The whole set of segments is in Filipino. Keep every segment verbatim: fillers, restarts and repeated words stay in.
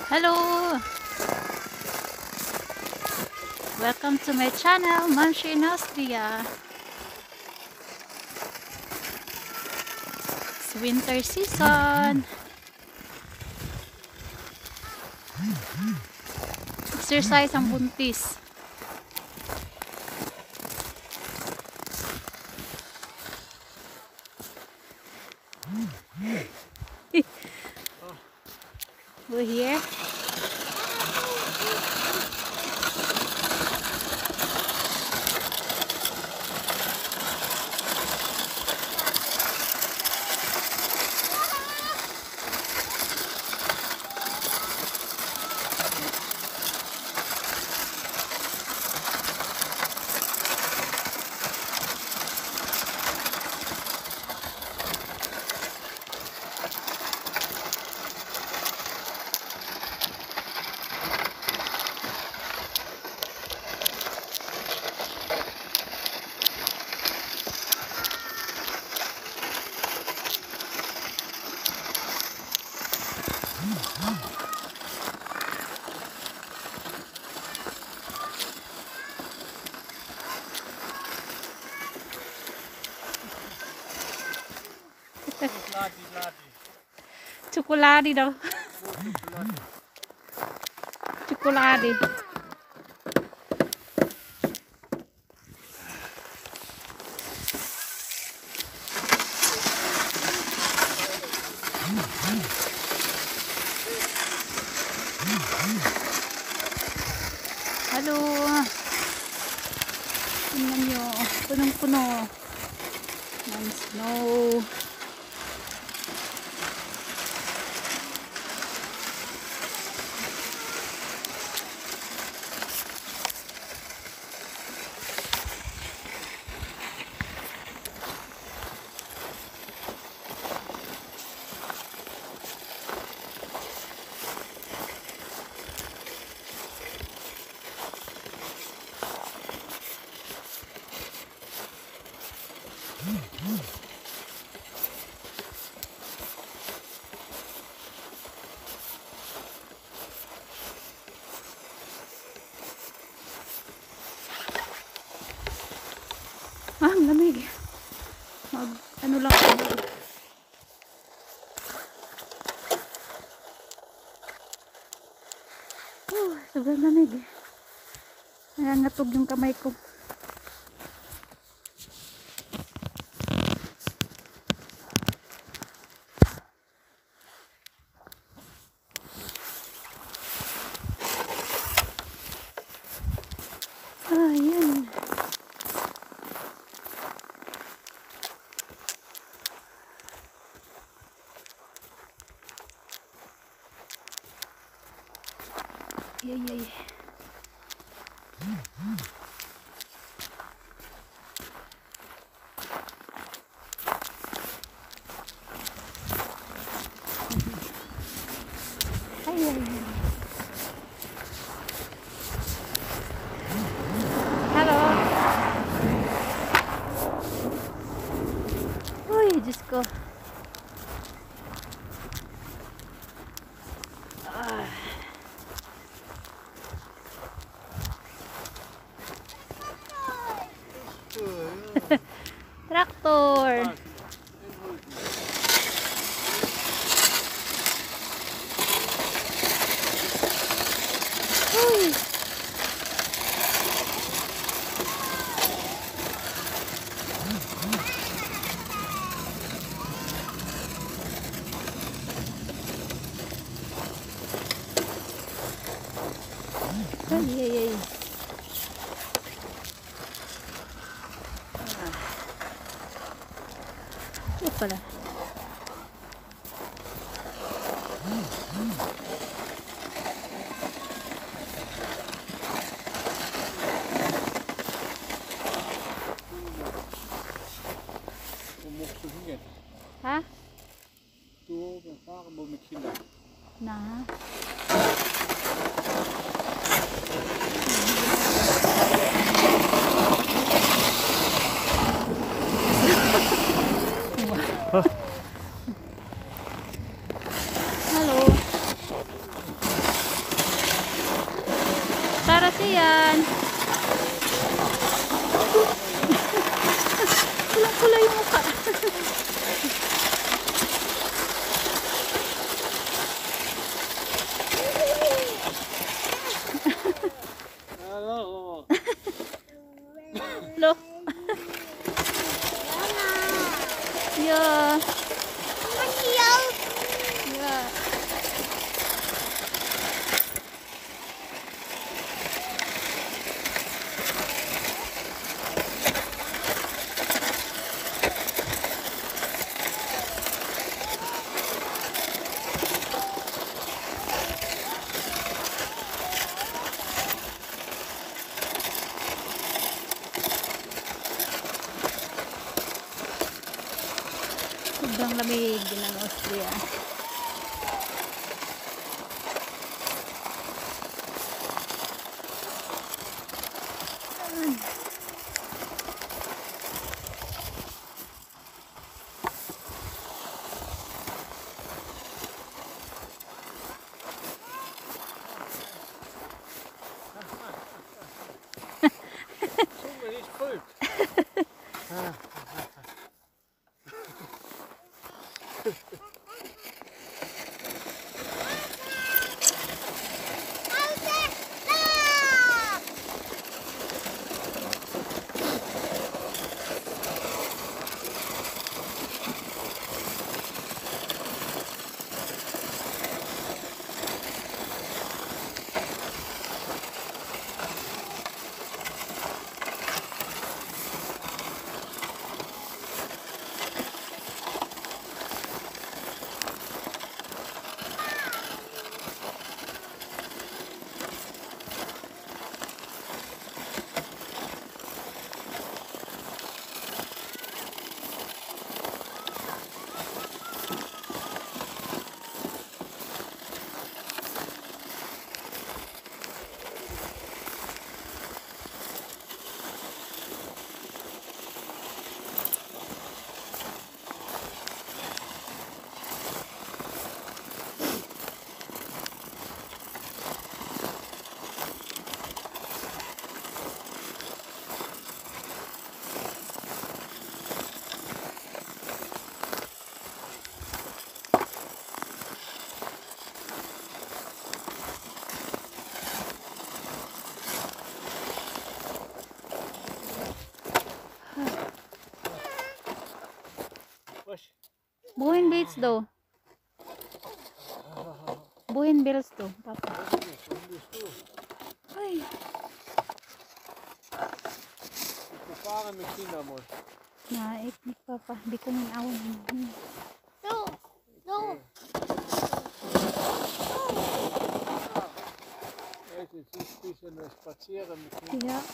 Hello! Welcome to my channel, Manshi in Austria. It's winter season. Exercise ang buntis. We're here. Chocolate daw. Chocolate. Halo. Tingnan nyo. Punong-puno ng snow. Ah, ang lamig. Mag, ano lang ako. Oh, sobrang lamig. Nangangatog yung kamay ko. Ah, yan. Yay, yay. Ay, ay, ay. Hello. Uy, Diyos ko. Ah. Traktor. Uy. Ay, ay, ay. Ito pala. Ha? Du, wir fahren nur mit Kindern. Na. Hello. yan? Kulang-kulay yung mukha. Hello. Lo. Yeah. Yeah. Sobrang lamig ng Austria. Zunge nicht voll. Was? Buhin beats daw. Buhin bills daw, papa. Warum bist du? Ay. Ich fahre mit Kindern muss. Naik ni papa. Di ko minawan. No, no. Jetzt ist ein bisschen spazieren mit Kindern. Ja.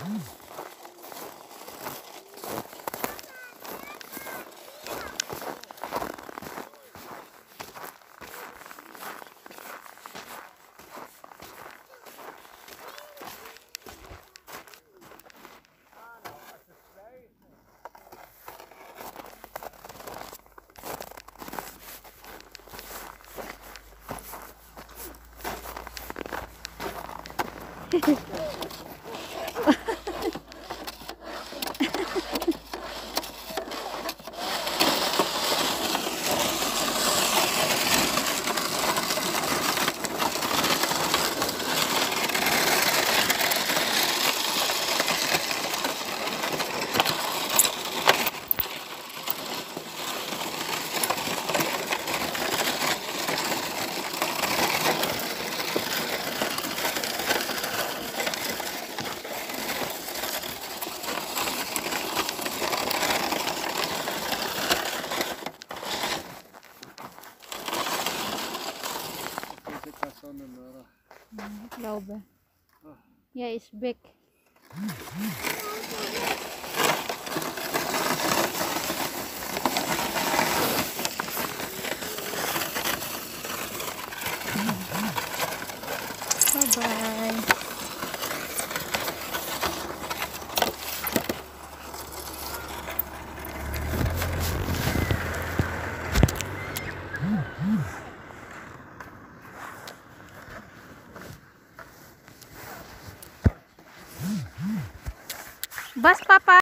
Diese Personen, oder? Ich glaube. Ah. Ja, ist weg. Bye-bye. Bus, Papa.